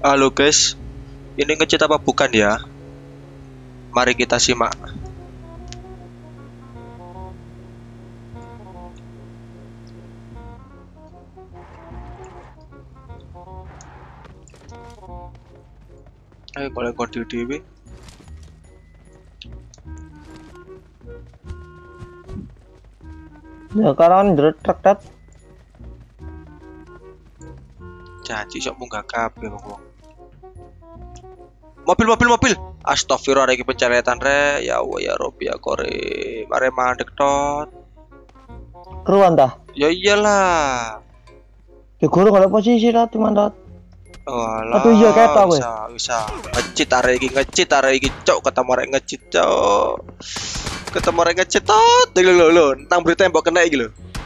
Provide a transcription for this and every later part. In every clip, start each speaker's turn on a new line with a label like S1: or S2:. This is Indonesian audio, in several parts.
S1: Halo guys, ini ngecit apa bukan ya? Mari kita simak. Ayo kalau kode dewe.
S2: Ya karena truk tat.
S1: Janji sok munggah kabeh wong. Mobil. Astagfirullah iki pencoretan re. Ya Allah ya Robi ya Kore. Mare mandek tot.
S2: Keruan dah.
S1: Ya iyalah.
S2: Ya guru kalau posisi tat cuman tat.
S1: Walah.
S2: Aduh iya ketok kowe.
S1: Bisa. Ngecit arek iki cok ketemu arek ngecit cok. Ketemu arek ngecit tot. Lho, nang beri tembok kena iki lho.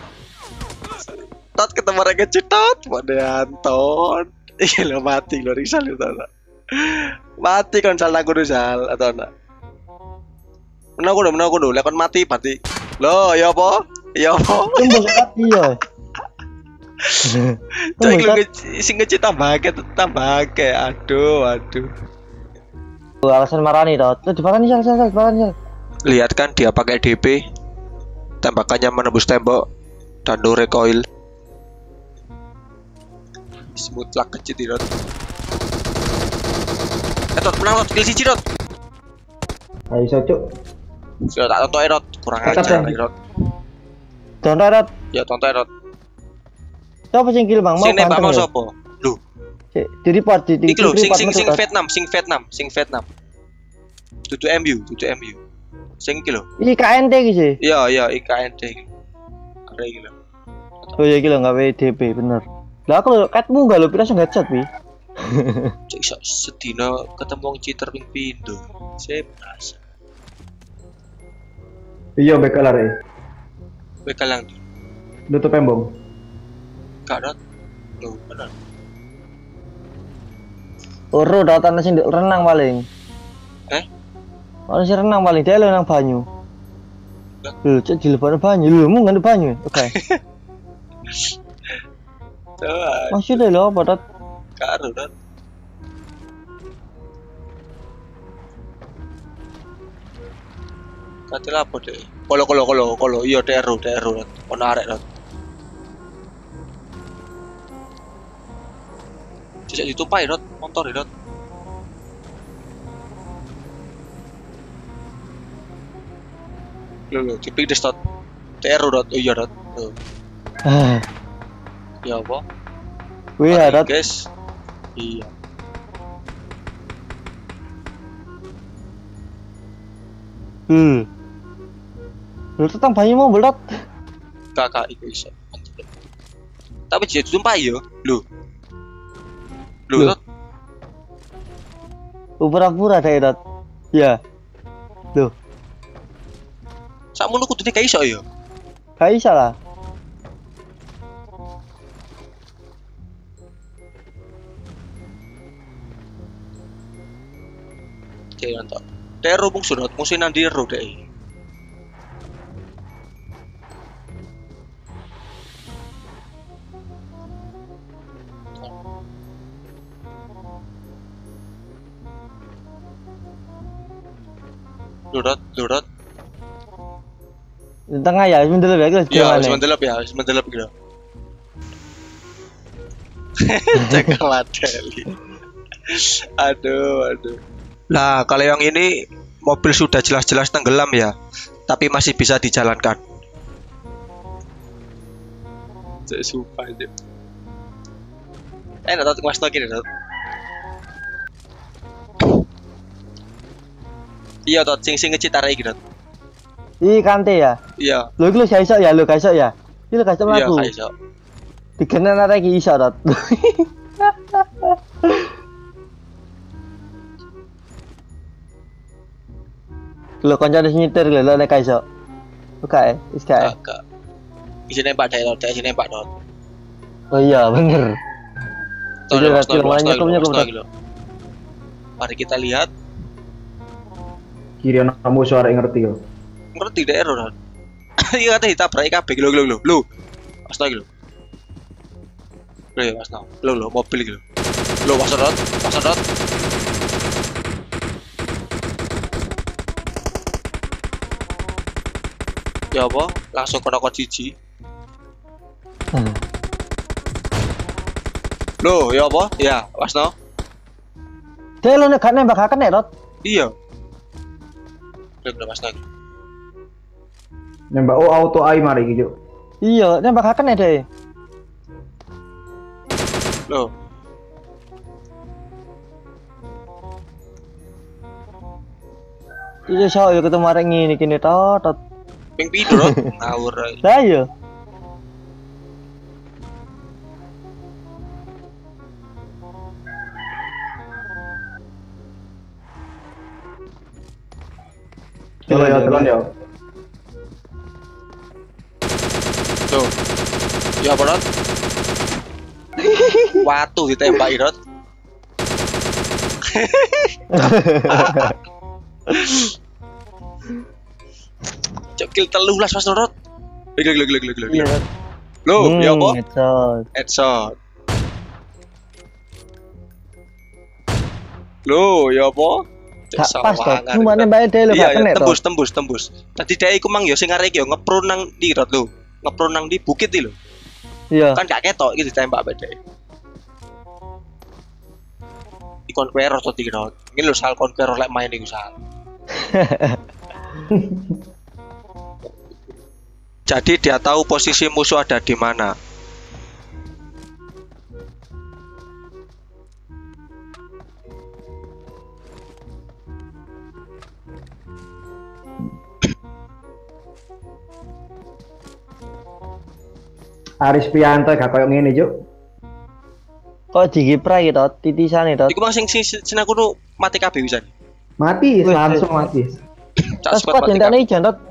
S1: Tot ketemu arek ngecit tot. Padhe Anton. Iki lho mati lho Rizal itu. Mati kan salah aku Rizal atau enggak? Menang aku dulu, lekon mati pati. Loh, ya apa?
S2: Tembok tat iya.
S1: Cek lu sing ngecit tambah ke. Aduh.
S2: Alasan marani tat. Tuh diparani sal.
S1: Lihat kan dia pakai DP. Tembakannya menembus tembok dan no recoil. Mutlak kecit ini. Tot menang tot, kill siji tot.
S2: Ayo cocok.
S1: Sudah tak tonton Erot, kurang ajar Erot.
S2: Tonton tat.
S1: Ya tonton Erot.
S2: Siapa sing kill Bang?
S1: Sing nembak mau sapa? Lho,
S2: Di report di
S1: iki lho sing Vietnam. Dudu MU. Sing iki lho.
S2: Iki KNT iki sih.
S1: Iya, IKNT iki. Arek iki lho.
S2: Oh iya iki lho enggak WDP bener. Lah aku lho katmu enggak lho pirang headshot pi.
S1: Cek iso sedina ketemu wong cheater ping pindho. Sebas.
S3: Iya bekal arek.
S1: Bekal lang.
S3: Nutup embong.
S1: Karat. Lho, bener.
S2: Oro datane sing renang paling. Ono sing renang paling dia lho nang banyu. Lho cek di lebane banyu. Lho mu ngene banyu. Oke.
S1: Tuh,
S2: Maksudnya lho apa tat?
S1: karo dan katil apa deh? Kalau iya teru ono arek rat. Jejak ditupai rat motor rat. Lho cepet des rat. Teru rat iya rat. Ya apa?
S2: Wih tat.
S1: Guys. Iya.
S2: Lu tetang banyu mau belat.
S1: Kakak iku iso. Tapi jadi sumpah yo. Lho.
S2: Lho. Pura-pura deh tat. Ya. Loh,
S1: Sakmono kudune gak iso yo.
S2: gak bisa lah.
S1: Jangan tok. Teru mung surut musim nang diro deh. Lurut.
S2: Di tengah ya, sebentar ya guys.
S1: Ya, semendelep gitu. Cek ladeli. Aduh. Nah, kalau yang ini mobil sudah jelas-jelas tenggelam ya, tapi masih bisa dijalankan. Saya sumpah aja. Nanti mas lagi nih, Iya, tot sing ngecit arek iki, Dot.
S2: Ih, kante ya.
S1: Iya.
S2: Lho iki lho gak iso ya, Iki lho gak iso mlaku.
S1: Iya, gak iso.
S2: Digenen arek iki iso, Dot. Lho kancane nyetir lho nek gak iso. Oke, wis kae.
S1: Agak. Isi nembak Dot, isi nembak Dot.
S2: Oh iya, bener.
S1: Tuh,
S2: Iya,
S1: Mas, tuh,
S2: nyekelnya
S1: Mas,
S2: kebetulan.
S1: gitu. Mari kita lihat.
S3: Kiri anak kamu suara yang ngerti yo.
S1: Ngerti daerah Dot. Iya kata ditabrak kabeh lho. Astaga lho. Lho, Mas, lho mobil gitu. Lo wasodot. Ya apa? Langsung kena kot siji. Loh, ya apa? Ya, wasno.
S2: Dia lo nek gak nembak gak kena Rot.
S1: Iya. Udah wasno.
S3: Nembak auto aim mari iki, Cuk.
S2: Iya, nembak gak kena deh.
S1: Loh.
S2: Iya so yo ketemu arek ngene kene tot.
S1: Ping pindho Rot, ngawur ae.
S2: Lah iya.
S3: Coba ya telan ya.
S1: Tuh. Ya apa Rot? Watu ditembaki Rot. Cekil 13 Mas Rot. Gila.
S2: Iya.
S1: Loh, ya apa?
S2: Headshot.
S1: Headshot. Loh, ya apa?
S2: Gak pas to. Cuma nembake dhewe lho gak kena to.
S1: Tembus. Tadi dhek iku mang ya sing arek iki yo ngepro nang ndi Rot lho. Ngepro nang di bukit iki lho.
S2: Iya.
S1: Kan gak ketok iki ditembak bae dhek. Conqueror to Rot. Ini lho sal Conqueror lek main iku sal. Jadi dia tahu posisi musuh ada di mana.
S3: Aris Pianto gak koyo ngene, Cuk.
S2: Kok digiprai to, titisane to.
S1: Iku mang sing aku nu mati kabeh wisan.
S3: Mati, langsung mati.
S2: Tas kok dendane ijan to.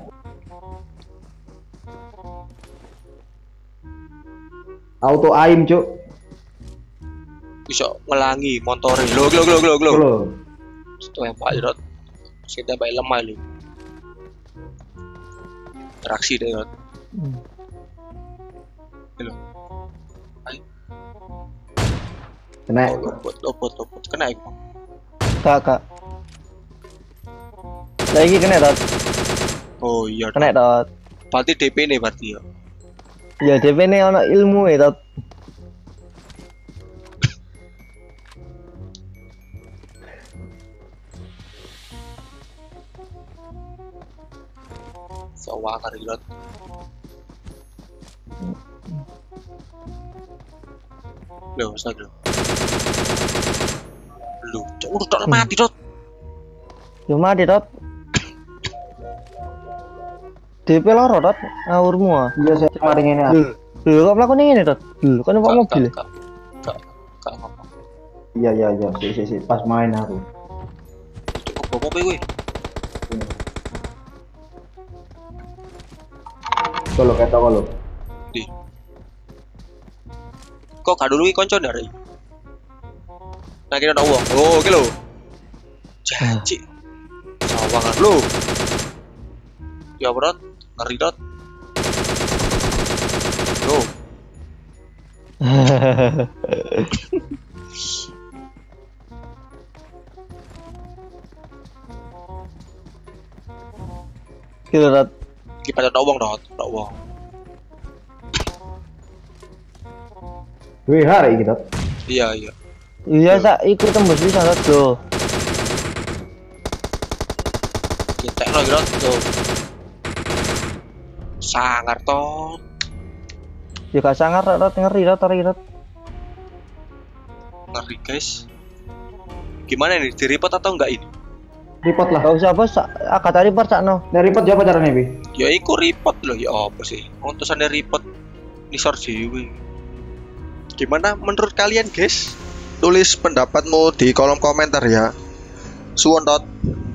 S3: Auto aim, Cuk.
S1: Bisa ngelangi motore. Lho.
S3: Lho.
S1: Tembak Rot. Sing tembak lemah lho. Traksi deh Rot. Lho. Ayo.
S3: Kena.
S1: Lopot. Kena iku.
S2: Kak. Lagi kena Rot.
S1: Oh iya.
S2: Kena Rot.
S1: Berarti DP nih berarti ya.
S2: Ya DP ne ono ilmu e Rot.
S1: Sawah kari Rot. Loh, astaga. Lu, udah mati Rot.
S2: Yo mati Rot. DP loro Rot, ngawurmu ah.
S3: Iya, saya mari ngene.
S2: Lho kok mlaku ngene Rot? Lho kan numpak mobil.
S1: Kak apa?
S3: Iya. Si, pas main aku.
S1: Cukup apa kowe?
S3: Kalau ketok kalau.
S1: Di. Kok gak dulu iki konco ndare? Nah kira uang. Oh, iki lho. Janji. Sawangan lu. Ya berat, ngeri Rot. Loh.
S2: Kira Rot.
S1: Kita ada uang Rot, ada uang.
S3: Wih, hari gitu.
S1: Iya.
S2: Iya sak ikut tembus bisa Rot lho.
S1: Kita lagi Rot tuh. Sangar Tot.
S2: Ya gak sangar Rot, ngeri Rot.
S1: Ngeri guys. Gimana nih, di report atau enggak ini?
S3: Report lah.
S2: Gak usah bos, kata report sakno.
S3: Dari report siapa caranya, Bi?
S1: Ya iku report loh, ya apa sih? Untusannya report nisor dewe. Gimana menurut kalian guys? Tulis pendapatmu di kolom komentar ya. Suwon Tot.